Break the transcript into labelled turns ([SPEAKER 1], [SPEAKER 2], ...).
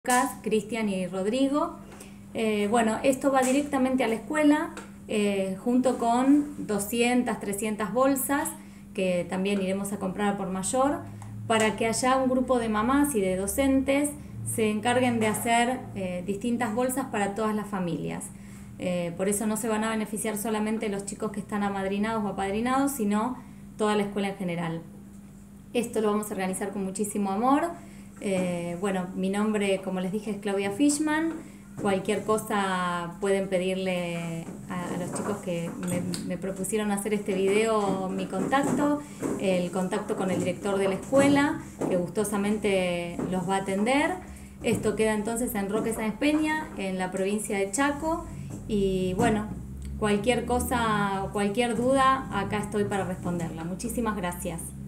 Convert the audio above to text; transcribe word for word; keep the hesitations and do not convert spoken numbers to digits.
[SPEAKER 1] Lucas, Cristian y Rodrigo. Eh, bueno, esto va directamente a la escuela eh, junto con doscientas, trescientas bolsas que también iremos a comprar por mayor para que haya un grupo de mamás y de docentes se encarguen de hacer eh, distintas bolsas para todas las familias. Eh, por eso no se van a beneficiar solamente los chicos que están amadrinados o apadrinados, sino toda la escuela en general. Esto lo vamos a organizar con muchísimo amor. Eh, bueno, mi nombre, como les dije, es Claudia Fishman. Cualquier cosa pueden pedirle a, a los chicos que me, me propusieron hacer este video mi contacto, el contacto con el director de la escuela, que gustosamente los va a atender. Esto queda entonces en Roque Sáenz Peña, en la provincia de Chaco. Y bueno, cualquier cosa, cualquier duda, acá estoy para responderla. Muchísimas gracias.